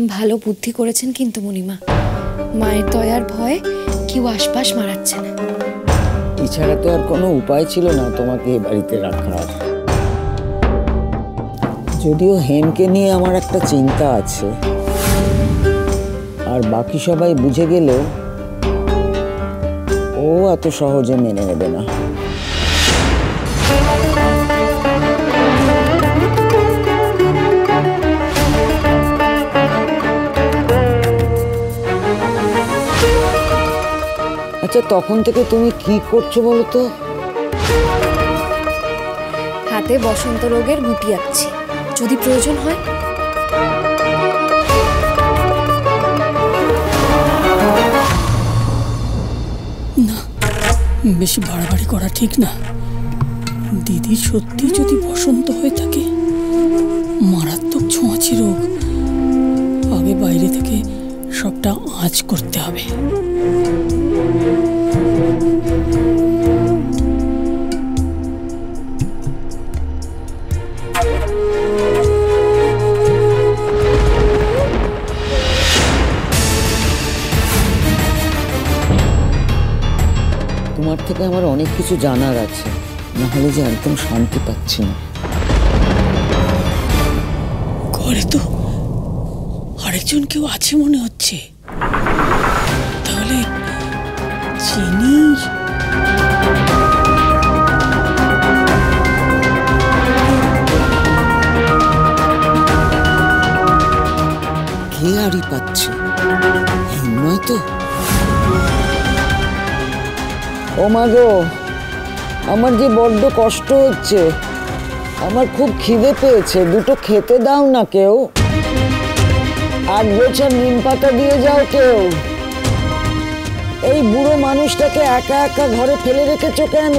ভালো বুদ্ধি করেছেন কিন্তু মণিমা, মায়ের দয়ার ভয়ে কেউ আশপাশ মারাচ্ছে না। এছাড়া তো আর কোনো উপায় ছিল না তোমাকে এ বাড়িতে রাখার। যদিও হেমকে নিয়ে আমার একটা চিন্তা আছে, আর বাকি সবাই বুঝে গেলেও ও এত সহজে মেনে নেবে না। আচ্ছা, তখন থেকে তুমি কি করছো বলো তো? হাতে বসন্ত রোগের গুটি আঁকছি, যদি প্রয়োজন হয়। না, বেশি বাড়াবাড়ি করা ঠিক না। দিদি সত্যি যদি বসন্ত হয়ে থাকে, মারাত্মক ছোঁয়াচি রোগ, আগে বাইরে থেকে সবটা আঁচ করতে হবে। তোমার থেকে আমার অনেক কিছু জানার আছে, না হলে যে একদম শান্তি পাচ্ছি না। ঘরে তো আরেকজন কেউ আছে মনে হচ্ছে, তাহলে চিনি। কে আড়ি পাচ্ছে? হেম নয় তো? ও মা গো, আমার যে বড্ড কষ্ট হচ্ছে, আমার খুব খিদে পেয়েছে, দুটো খেতে দাও না কেউ। 8 বছর নিম পাতা দিয়ে যাও কেউ। এই বুড়ো মানুষটাকে একা একা ঘরে ফেলে রেখেছো কেন?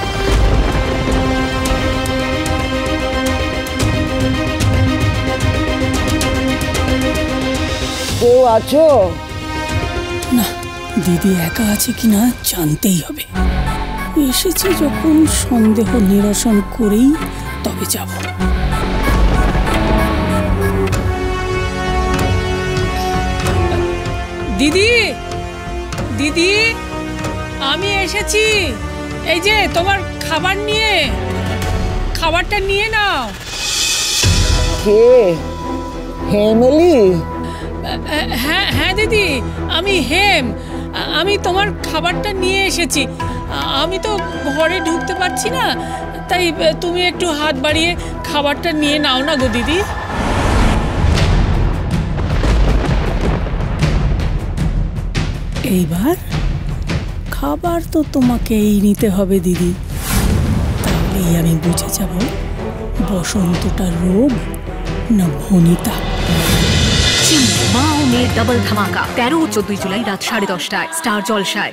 কেউ আছো? না, দিদি একা আছে কিনা জানতেই হবে। এসেছি যখন, সন্দেহ নিরসন করেই তবে যাব। দিদি, দিদি, আমি এসেছি। এই যে তোমার খাবার নিয়ে, খাবারটা নিয়ে নাও। কে? হেমলি? হ্যাঁ হ্যাঁ দিদি, আমি হেম। আমি তোমার খাবারটা নিয়ে এসেছি। আমি তো ঘরে ঢুকতে পারছি না, তাই তুমি একটু হাত বাড়িয়ে খাবারটা নিয়ে নাও না গো দিদি। এইবার খাবার তো তোমাকেই নিতে হবে দিদি, তাহলেই আমি বুঝে যাব বসন্তটা রোগ না ভনিতা। মা ও মেয়ের ডাবল ধামাকা 13 ও 14 জুলাই রাত 10:30টায় স্টার জলসায়।